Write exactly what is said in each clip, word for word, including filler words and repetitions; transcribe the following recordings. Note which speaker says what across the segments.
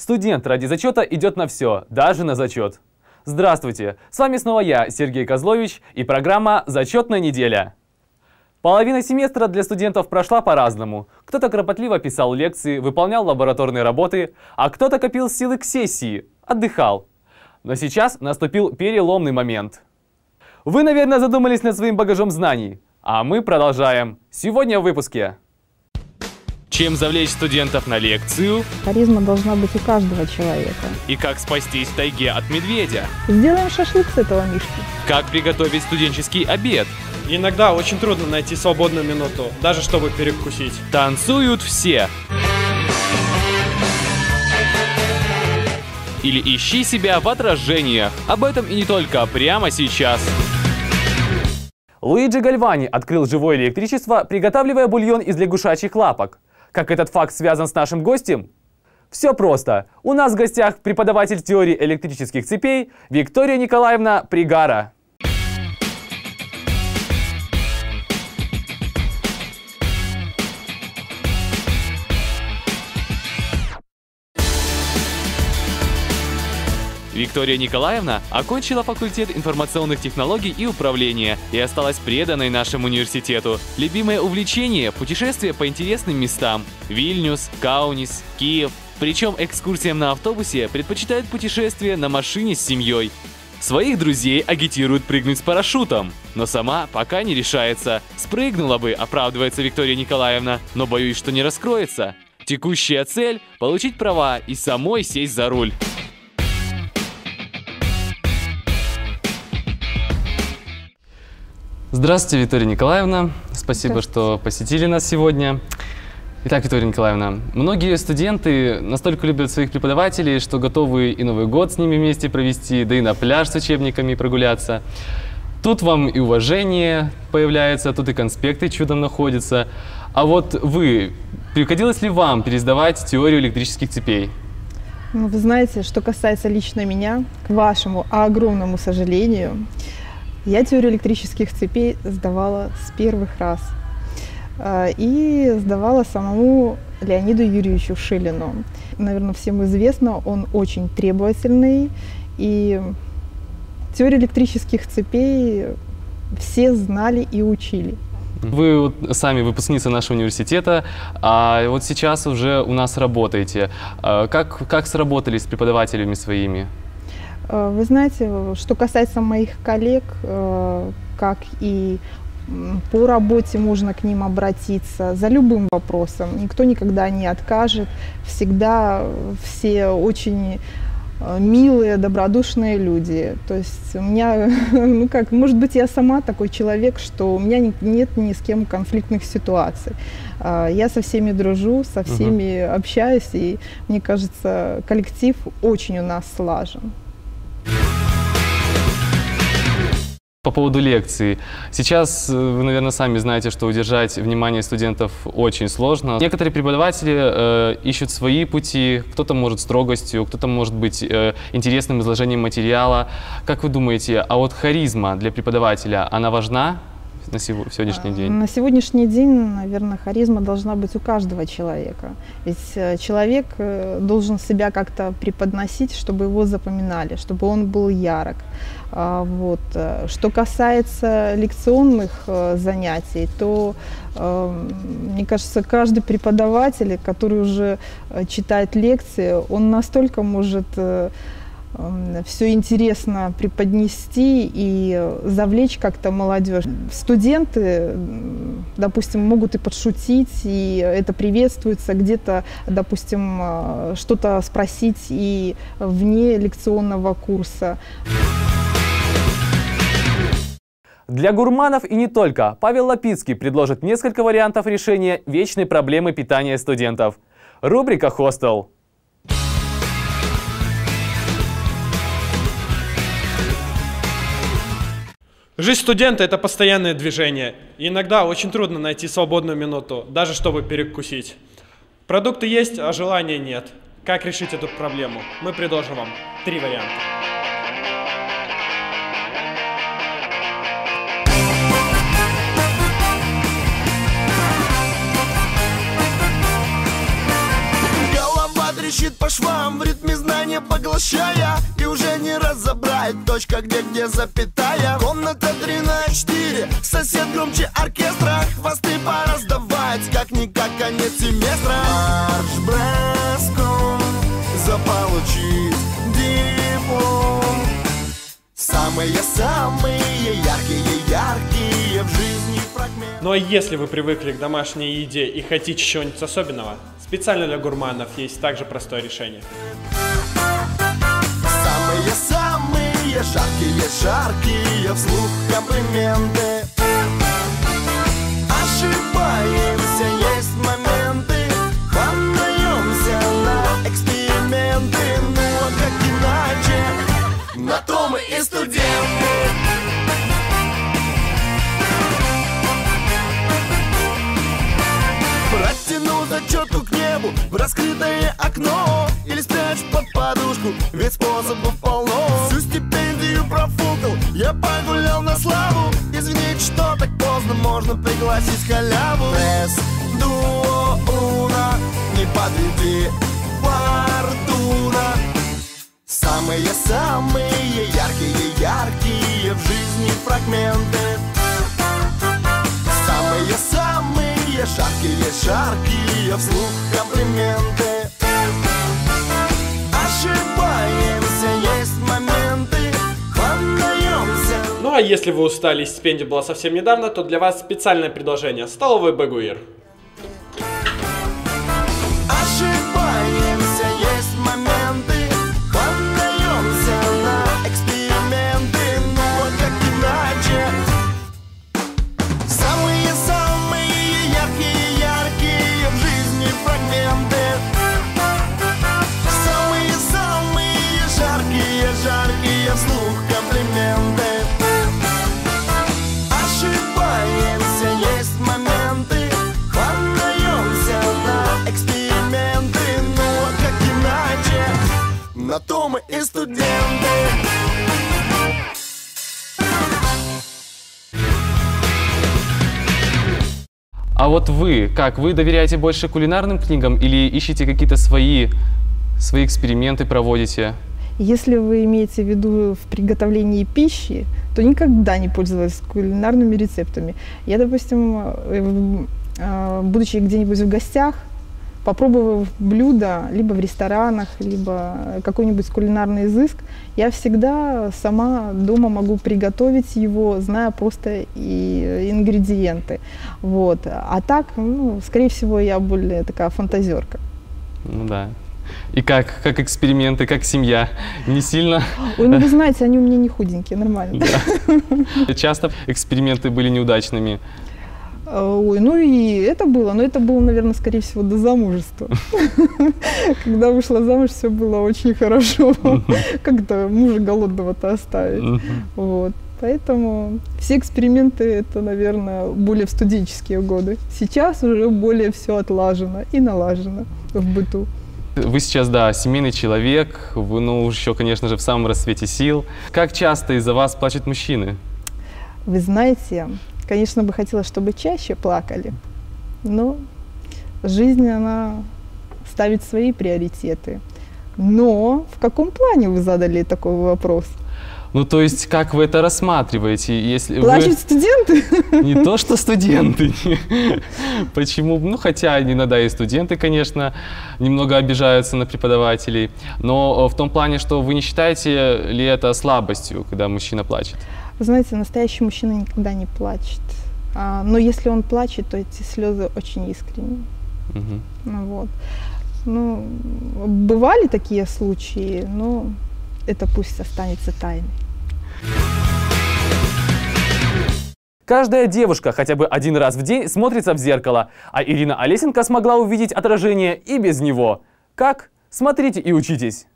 Speaker 1: Студент ради зачета идет на все, даже на зачет. Здравствуйте, с вами снова я, Сергей Козлович, и программа «Зачетная неделя». Половина семестра для студентов прошла по-разному. Кто-то кропотливо писал лекции, выполнял лабораторные работы, а кто-то копил силы к сессии, отдыхал. Но сейчас наступил переломный момент. Вы, наверное, задумались над своим багажом знаний, а мы продолжаем. Сегодня в выпуске. Чем завлечь студентов на лекцию?
Speaker 2: Харизма должна быть у каждого человека.
Speaker 1: И как спастись в тайге от медведя?
Speaker 2: Сделаем шашлык с этого мишки.
Speaker 1: Как приготовить студенческий обед?
Speaker 3: Иногда очень трудно найти свободную минуту, даже чтобы перекусить.
Speaker 1: Танцуют все. Или ищи себя в отражениях. Об этом и не только прямо сейчас. Луиджи Гальвани открыл живое электричество, приготавливая бульон из лягушачьих лапок. Как этот факт связан с нашим гостем? Все просто. У нас в гостях преподаватель теории электрических цепей Виктория Николаевна Пригара. Виктория Николаевна окончила факультет информационных технологий и управления и осталась преданной нашему университету. Любимое увлечение – путешествия по интересным местам. Вильнюс, Каунис, Киев. Причем экскурсиям на автобусе предпочитает путешествия на машине с семьей. Своих друзей агитирует прыгнуть с парашютом, но сама пока не решается. Спрыгнула бы, оправдывается Виктория Николаевна, но боюсь, что не раскроется. Текущая цель – получить права и самой сесть за руль. Здравствуйте, Виктория Николаевна. Спасибо, что посетили нас сегодня. Итак, Виктория Николаевна, многие студенты настолько любят своих преподавателей, что готовы и Новый год с ними вместе провести, да и на пляж с учебниками прогуляться. Тут вам и уважение появляется, тут и конспекты чудом находятся. А вот вы, приходилось ли вам пересдавать теорию электрических цепей?
Speaker 2: Ну, вы знаете, что касается лично меня, к вашему огромному сожалению, я теорию электрических цепей сдавала с первых раз. И сдавала самому Леониду Юрьевичу Шилину. Наверное, всем известно, он очень требовательный. И теорию электрических цепей все знали и учили.
Speaker 1: Вы вот сами выпускница нашего университета, а вот сейчас уже у нас работаете. Как, как сработали с преподавателями своими?
Speaker 2: Вы знаете, что касается моих коллег, как и по работе можно к ним обратиться за любым вопросом. Никто никогда не откажет. Всегда все очень милые, добродушные люди. То есть у меня, ну как, может быть, я сама такой человек, что у меня нет ни с кем конфликтных ситуаций. Я со всеми дружу, со всеми uh-huh. общаюсь, и мне кажется, коллектив очень у нас слажен.
Speaker 1: По поводу лекций. Сейчас вы, наверное, сами знаете, что удержать внимание студентов очень сложно. Некоторые преподаватели э, ищут свои пути, кто-то может строгостью, кто-то может быть э, интересным изложением материала. Как вы думаете, а вот харизма для преподавателя, она важна на сегодняшний день?
Speaker 2: На сегодняшний день, наверное, харизма должна быть у каждого человека. Ведь человек должен себя как-то преподносить, чтобы его запоминали, чтобы он был ярок. Вот. Что касается лекционных занятий, то, мне кажется, каждый преподаватель, который уже читает лекции, он настолько может все интересно преподнести и завлечь как-то молодежь. Студенты, допустим, могут и подшутить, и это приветствуется, где-то, допустим, что-то спросить и вне лекционного курса.
Speaker 1: Для гурманов и не только Павел Лапицкий предложит несколько вариантов решения вечной проблемы питания студентов. Рубрика «Хостел».
Speaker 3: Жизнь студента – это постоянное движение. И иногда очень трудно найти свободную минуту, даже чтобы перекусить. Продукты есть, а желания нет. Как решить эту проблему? Мы предложим вам три варианта.
Speaker 4: Голова трещит по швам в ритме большая, и уже не разобрать точка, где где запятая. Комната три на четыре, сосед громче оркестра. Хвосты пора сдавать, как-никак конец семестра. Марш-броском заполучить диплом. Самые-самые яркие-яркие в жизни фрагменты.
Speaker 3: Ну а если вы привыкли к домашней еде и хотите чего-нибудь особенного, специально для гурманов есть также простое решение.
Speaker 4: Самые-самые жаркие-жаркие вслух комплименты. Ошибаемся, есть моменты, хватаемся на эксперименты. Ну а как иначе, на то мы и студенты. Протяну зачетку к небу в раскрытое окно или спрячь под подушку, ведь способов полно. Всю стипендию профукал, я погулял на славу. Извините, что так поздно, можно пригласить халяву. Пресс, дуо, уна, не подведи, фортуна. Самые-самые яркие-яркие в жизни фрагменты. Самые-самые жаркие-жаркие вслух комплименты. Ошибаемся, есть моменты, хватаемся.
Speaker 3: Ну а если вы устали и стипендия была совсем недавно, то для вас специальное предложение. Столовый Багуир.
Speaker 4: Ошибаемся, есть моменты, хватаемся на эксперименты. Ну а как иначе? Самые-самые яркие-яркие в жизни фрагменты. Самые-самые жаркие-жаркие вслух комплименты. Ошибаемся, есть моменты, хватаемся на эксперименты. Ну а как иначе, на то мы и студенты.
Speaker 1: А вот вы, как, вы доверяете больше кулинарным книгам или ищете какие-то свои, свои эксперименты проводите?
Speaker 2: Если вы имеете в виду в приготовлении пищи, то никогда не пользовалась кулинарными рецептами. Я, допустим, будучи где-нибудь в гостях, попробовав блюдо либо в ресторанах, либо какой-нибудь кулинарный изыск, я всегда сама дома могу приготовить его, зная просто и ингредиенты. Вот. А так, ну, скорее всего, я более такая фантазерка.
Speaker 1: Ну да. И как, как эксперименты, как семья? Не сильно?
Speaker 2: Ой, ну вы знаете, они у меня не худенькие, нормально.
Speaker 1: Да. Часто эксперименты были неудачными?
Speaker 2: Ой, ну и это было, но это было, наверное, скорее всего, до замужества. Когда вышла замуж, все было очень хорошо. Как-то мужа голодного-то оставить. Вот. Поэтому все эксперименты, это, наверное, более в студенческие годы. Сейчас уже более все отлажено и налажено в быту.
Speaker 1: Вы сейчас, да, семейный человек, вы, ну, еще, конечно же, в самом расцвете сил. Как часто из-за вас плачут мужчины?
Speaker 2: Вы знаете, конечно, бы хотелось, чтобы чаще плакали, но жизнь, она ставит свои приоритеты. Но в каком плане вы задали такой вопрос?
Speaker 1: Ну, то есть, как вы это рассматриваете? Если
Speaker 2: Плачут
Speaker 1: вы...
Speaker 2: студенты?
Speaker 1: Не то, что студенты. Почему? Ну, хотя иногда и студенты, конечно, немного обижаются на преподавателей. Но в том плане, что вы не считаете ли это слабостью, когда мужчина плачет?
Speaker 2: Вы знаете, настоящий мужчина никогда не плачет. А, но если он плачет, то эти слезы очень искренние. Угу. Ну, вот. Ну, бывали такие случаи, но это пусть останется тайной.
Speaker 1: Каждая девушка хотя бы один раз в день смотрится в зеркало, а Ирина Олесенко смогла увидеть отражение и без него. Как? Смотрите и учитесь.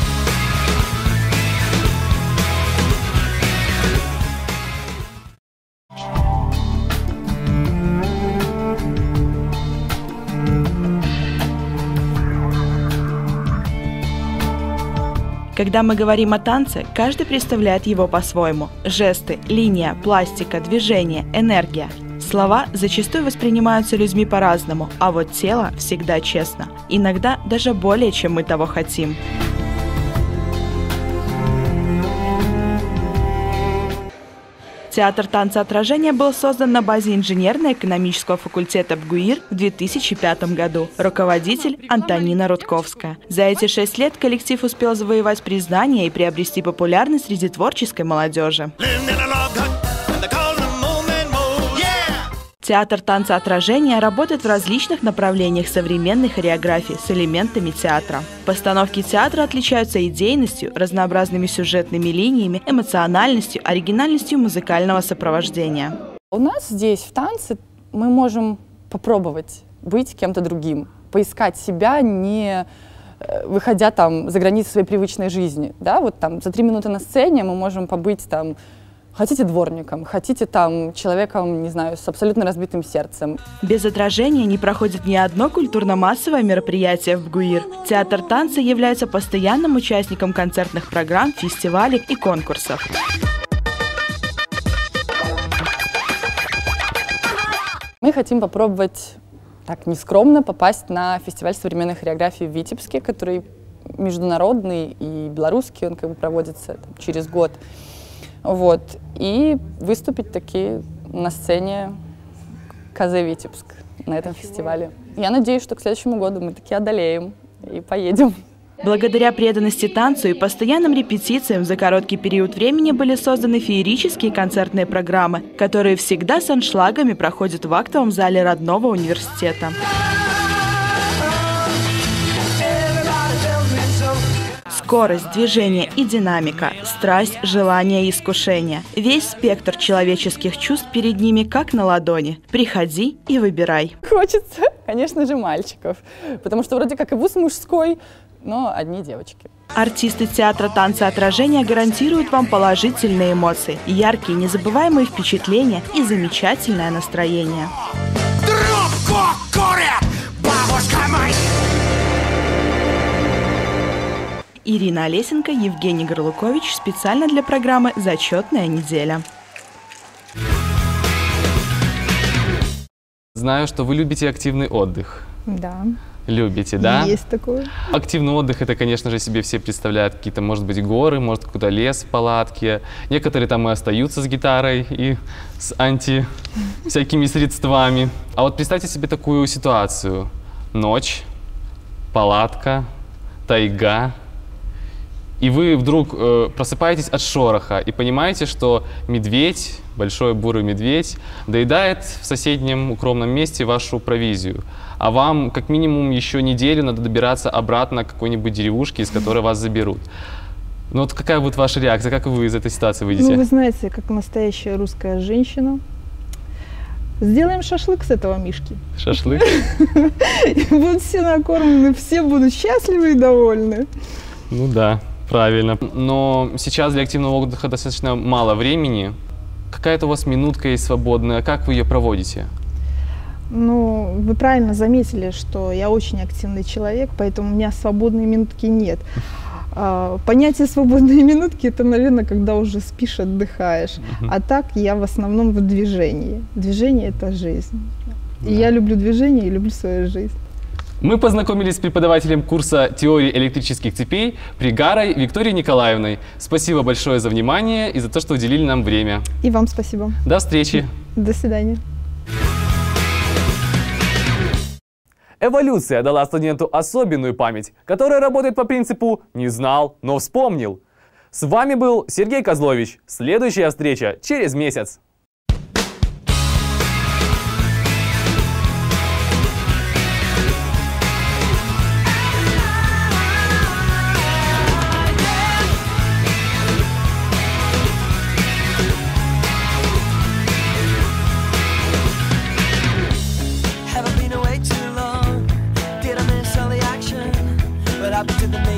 Speaker 5: Когда мы говорим о танце, каждый представляет его по-своему. Жесты, линия, пластика, движение, энергия. Слова зачастую воспринимаются людьми по-разному, а вот тело всегда честно. Иногда даже более, чем мы того хотим. Театр танца отражения был создан на базе инженерно-экономического факультета БГУИР в две тысячи пятом году. Руководитель Антонина Рудковская. За эти шесть лет коллектив успел завоевать признание и приобрести популярность среди творческой молодежи. Театр танца отражения работает в различных направлениях современной хореографии с элементами театра. Постановки театра отличаются идейностью, разнообразными сюжетными линиями, эмоциональностью, оригинальностью музыкального сопровождения.
Speaker 6: У нас здесь в танце мы можем попробовать быть кем-то другим, поискать себя, не выходя там за границы своей привычной жизни. Да? Вот там за три минуты на сцене мы можем побыть там, хотите дворником, хотите там человеком, не знаю, с абсолютно разбитым сердцем.
Speaker 5: Без отражения не проходит ни одно культурно-массовое мероприятие в БГУИР. Театр танца является постоянным участником концертных программ, фестивалей и конкурсов.
Speaker 6: Мы хотим попробовать, так нескромно, попасть на фестиваль современной хореографии в Витебске, который международный и белорусский, он как бы проводится там, через год. Вот, и выступить таки на сцене КЗ Витебск на этом фестивале. Я надеюсь, что к следующему году мы таки одолеем и поедем.
Speaker 5: Благодаря преданности танцу и постоянным репетициям за короткий период времени были созданы феерические концертные программы, которые всегда с аншлагами проходят в актовом зале родного университета. Скорость, движение и динамика, страсть, желание и искушение. Весь спектр человеческих чувств перед ними как на ладони. Приходи и выбирай.
Speaker 6: Хочется, конечно же, мальчиков, потому что вроде как и вуз мужской, но одни девочки.
Speaker 5: Артисты театра танца отражения гарантируют вам положительные эмоции, яркие, незабываемые впечатления и замечательное настроение.
Speaker 4: Трубку курят, бабушка моя!
Speaker 5: Ирина Олесенко, Евгений Горлукович. Специально для программы «Зачетная неделя».
Speaker 1: Знаю, что вы любите активный отдых.
Speaker 2: Да.
Speaker 1: Любите, да?
Speaker 2: Есть такое.
Speaker 1: Активный отдых — это, конечно же, себе все представляют какие-то, может быть, горы, может, какой-то лес в палатке. Некоторые там и остаются с гитарой и с анти всякими средствами. А вот представьте себе такую ситуацию. Ночь, палатка, тайга. И вы вдруг э, просыпаетесь от шороха и понимаете, что медведь, большой бурый медведь, доедает в соседнем укромном месте вашу провизию. А вам как минимум еще неделю надо добираться обратно к какой-нибудь деревушке, из которой вас заберут. Ну вот какая будет ваша реакция, как вы из этой ситуации выйдете?
Speaker 2: Ну, вы знаете, как настоящая русская женщина, сделаем шашлык с этого мишки.
Speaker 1: Шашлык?
Speaker 2: Будут все накормлены, все будут счастливы и довольны.
Speaker 1: Ну да. Правильно. Но сейчас для активного отдыха достаточно мало времени. Какая-то у вас минутка есть свободная. Как вы ее проводите?
Speaker 2: Ну, вы правильно заметили, что я очень активный человек, поэтому у меня свободной минутки нет. А, понятие свободной минутки — это, наверное, когда уже спишь, отдыхаешь. Uh-huh. А так я в основном в движении. Движение — это жизнь. Да. И я люблю движение и люблю свою жизнь.
Speaker 1: Мы познакомились с преподавателем курса теории электрических цепей Пригарой Викторией Николаевной. Спасибо большое за внимание и за то, что уделили нам время.
Speaker 2: И вам спасибо.
Speaker 1: До встречи.
Speaker 2: До свидания.
Speaker 1: Эволюция дала студенту особенную память, которая работает по принципу «не знал, но вспомнил». С вами был Сергей Козлович. Следующая встреча через месяц.
Speaker 7: To the